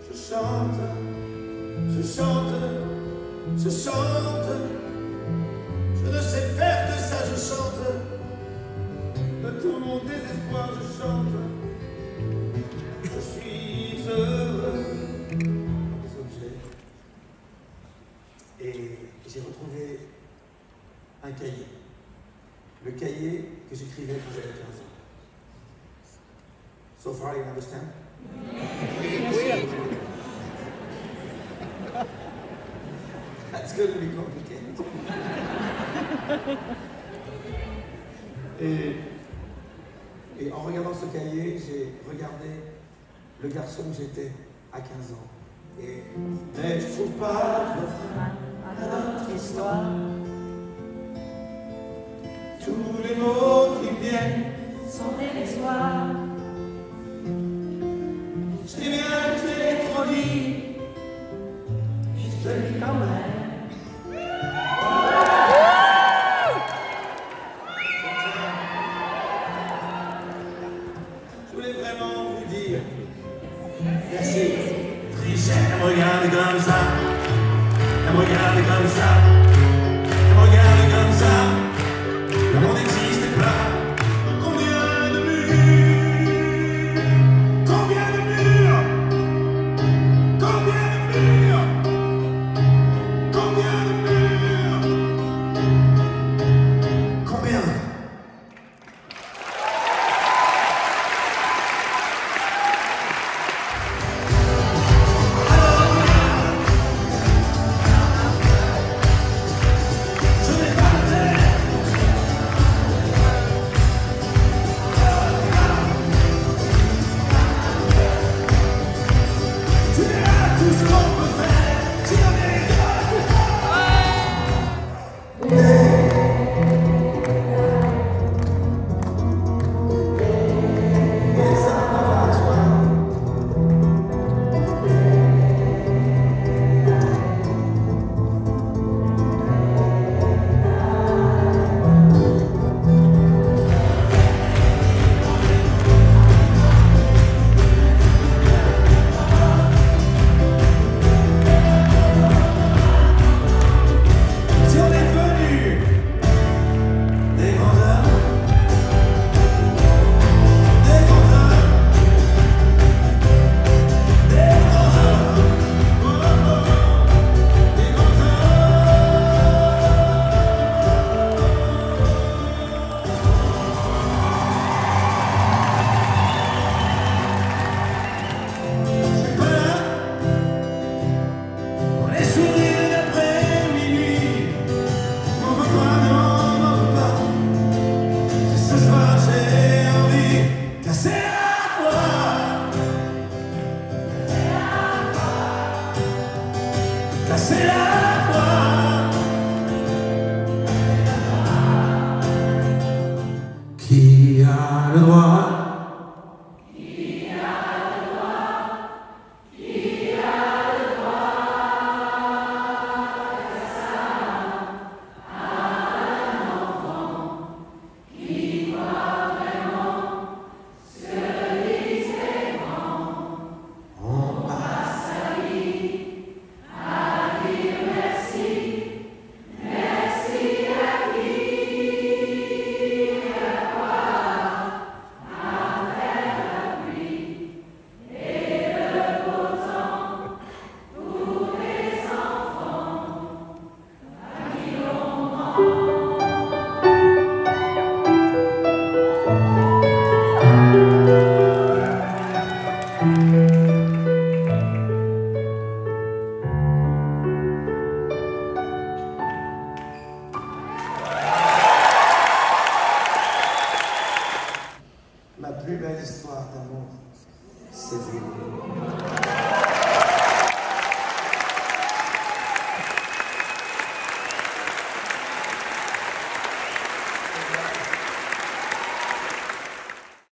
Je chante, je chante, je chante. Je ne sais faire que ça, je chante. De tout mon désespoir, je chante. Je suis heureux. Des objets. Et j'ai retrouvé un cahier. Le cahier que j'écrivais quand j'avais 15 ans. So far, you understand? That's going to be complicated. Et en regardant ce cahier, j'ai regardé le garçon que j'étais à 15 ans. Mais je trouve pas de fin à notre histoire. Tous les mots qui viennent sont dérisoires. Je sais bien que j'ai trop dit, je le dis quand même. Je voulais vraiment vous dire merci. Trichet, elle me regarde comme ça. Elle me regarde comme ça. Elle me regarde comme ça. Le monde n'existe pas. Combien de murs? Combien de murs? Combien de murs? Combien de murs? Combien? C'est la voix qui a le droit.